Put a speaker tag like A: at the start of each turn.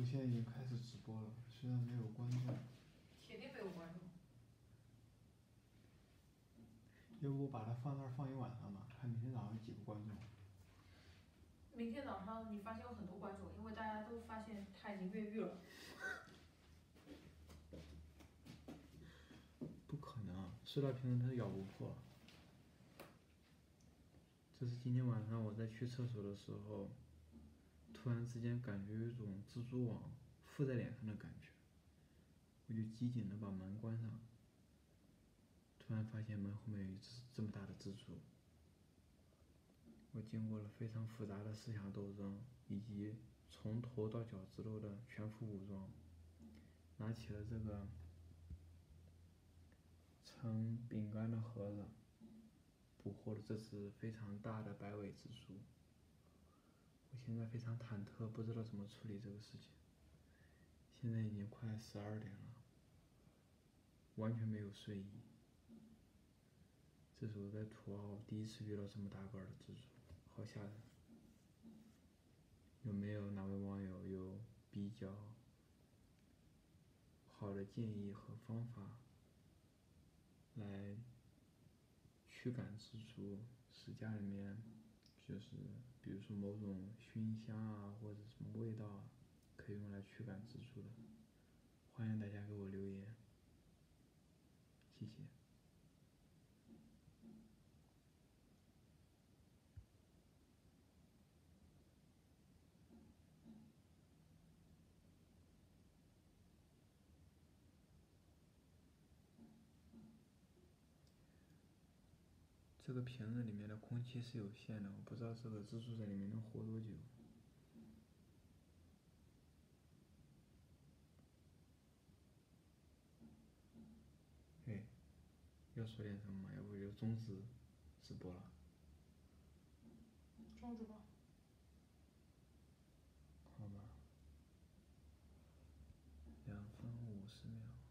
A: 现在已经开始直播了，虽然没有观众。
B: 铁定没有观众。
A: 要不我把它放那儿放一晚上吧，看明天早上有几个观众。
B: 明天早上你发现有很多观众，因为大家都发现他已经越狱了。
A: 不可能，塑料瓶子它咬不破。这是今天晚上我在去厕所的时候，突然之间感觉有一种蜘蛛网附在脸上的感觉，我就机警的把门关上，突然发现门后面有一只这么大的蜘蛛。我经过了非常复杂的思想斗争，以及从头到脚趾头的全副武装，拿起了这个盛饼干的盒子，捕获了这只非常大的白尾蜘蛛。我现在非常忐忑，不知道怎么处理这个事情。现在已经快12点了，完全没有睡意。这是我在土澳第一次遇到这么大个的蜘蛛，好吓人。有没有哪位网友有比较好的建议和方法来驱赶蜘蛛，使家里面就是比如说某种熏香啊，或者什么味道啊，可以用来驱赶蜘蛛的？欢迎大家给我留言，谢谢。这个瓶子里面的空气是有限的，我不知道这个蜘蛛在里面能活多久。哎，要说点什么吗？要不就终止直播了。
B: 终止吧。
A: 好吧。2分50秒。